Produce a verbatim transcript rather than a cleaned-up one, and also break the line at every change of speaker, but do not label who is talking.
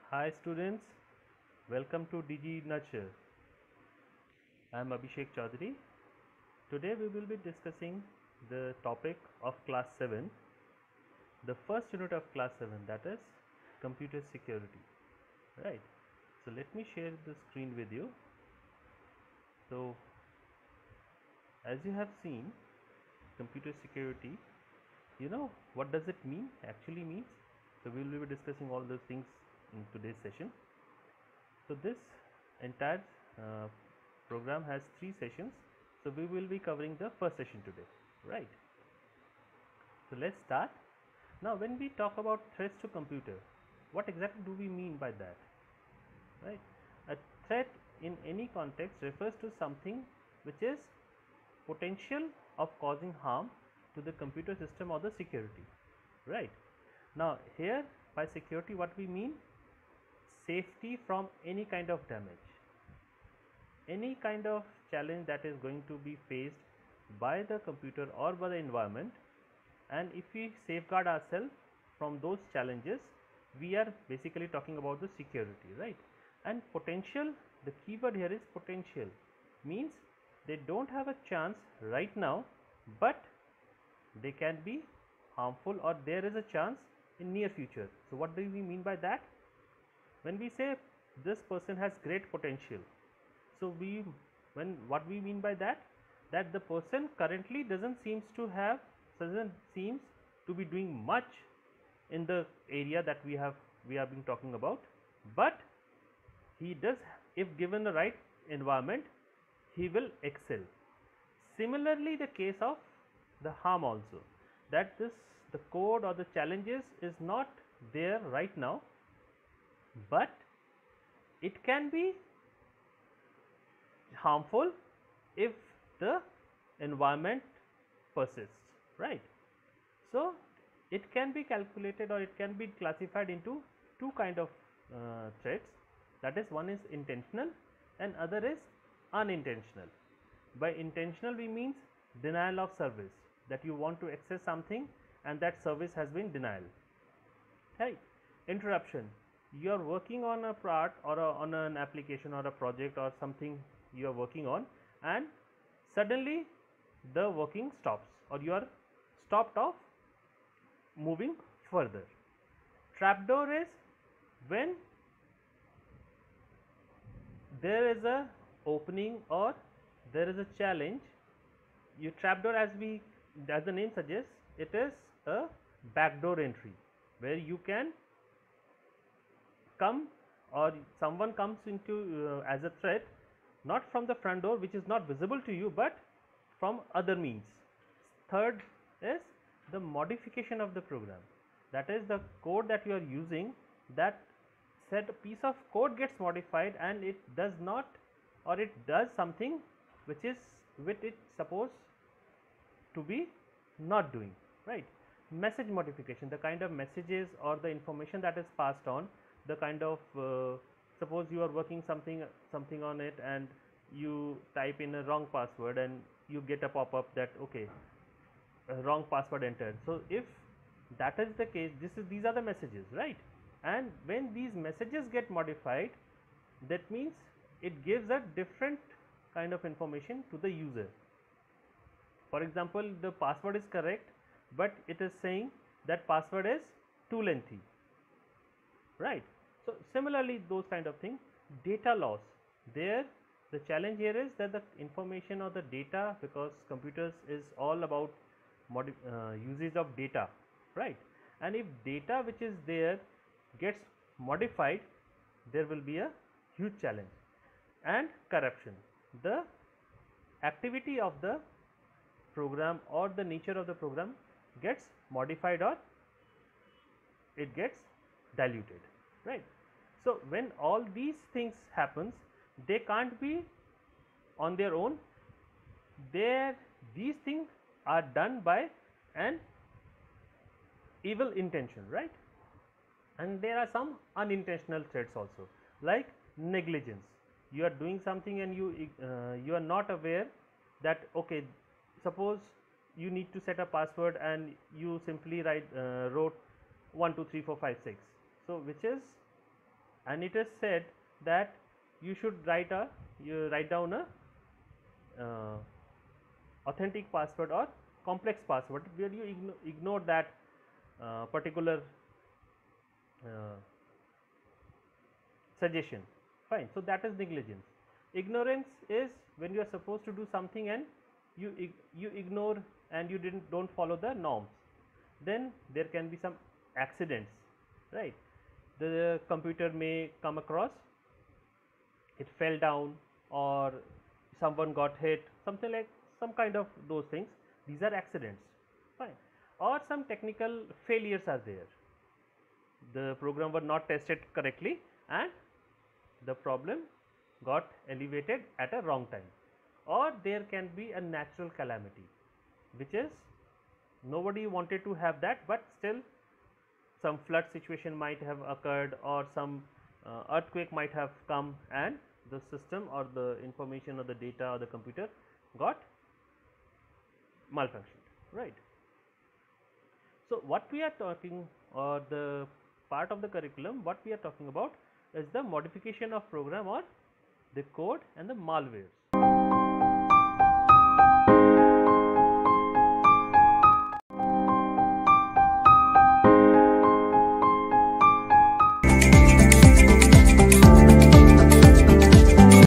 Hi students, welcome to D G Nurture. I am Abhishek Chaudhary. Today we will be discussing the topic of class seven, the first unit of class seven, that is computer security. Right. So let me share the screen with you. So as you have seen, computer security, you know what does it mean actually means? So we will be discussing all those things in today's session. So this entire uh, program has three sessions. So we will be covering the first session today, right? So let's start. Now when we talk about threats to computer, what exactly do we mean by that, right? A threat in any context refers to something which is potential of causing harm to the computer system or the security, right? Now here by security what we mean, safety from any kind of damage, any kind of challenge that is going to be faced by the computer or by the environment, and if we safeguard ourselves from those challenges, we are basically talking about the security, right? And potential, the keyword here is potential, means they don't have a chance right now, but they can be harmful, or there is a chance in near future. So what do we mean by that? When we say this person has great potential, so we when what we mean by that, that the person currently doesn't seems to have doesn't seems to be doing much in the area that we have we have been talking about, but he does, if given the right environment, he will excel. Similarly the case of the harm also, that this the code or the challenges is not there right now, but it can be harmful if the environment persists, right? So it can be calculated, or it can be classified into two kind of uh, threats, that is, one is intentional and other is unintentional. By intentional we means denial of service, that you want to access something and that service has been denied, right? Interruption, you are working on a part or a, on an application or a project or something you are working on, and suddenly the working stops, or you are stopped of moving further. Trapdoor is when there is a opening or there is a challenge. You trapdoor, as we as the name suggests, it is a backdoor entry where you can come, or someone comes into uh, as a threat, not from the front door which is not visible to you, but from other means. Third is the modification of the program, that is the code that you are using, that said piece of code gets modified and it does not, or it does something which is with it supposed to be not doing, right? Message modification, the kind of messages or the information that is passed on, the kind of uh, suppose you are working something something on it and you type in a wrong password and you get a pop up that okay, uh, wrong password entered. So if that is the case, this is these are the messages, right? And when these messages get modified, that means it gives a different kind of information to the user. For example, the password is correct, but it is saying that password is too lengthy, right? So similarly those kind of thing. Data loss, there the challenge here is that the information or the data, because computers is all about modi uh, usage of data, right? And if data which is there gets modified, there will be a huge challenge. And corruption, the activity of the program or the nature of the program gets modified, or it gets diluted, right? So when all these things happens, they can't be on their own, there these things are done by an evil intention, right? And there are some unintentional threats also, like negligence. You are doing something and you uh, you are not aware that okay, suppose you need to set a password and you simply write uh, wrote one two three four five six, so which is and it is said that you should write a you write down a uh, authentic password or complex password where you igno ignore that uh, particular uh, suggestion. Fine. So that is negligence. Ignorance is when you are supposed to do something and you you ignore and you didn't don't follow the norms. Then there can be some accidents, right? The computer may come across, it fell down, or someone got hit, something like some kind of those things. These are accidents. Fine. Or some technical failures are there. The program was not tested correctly and the problem got elevated at a wrong time. Or there can be a natural calamity, which is nobody wanted to have that, but still some flood situation might have occurred, or some uh, earthquake might have come, and the system or the information or the data or the computer got malfunctioned, right? So what we are talking, or the part of the curriculum what we are talking about, is the modification of program or the code and the malwares.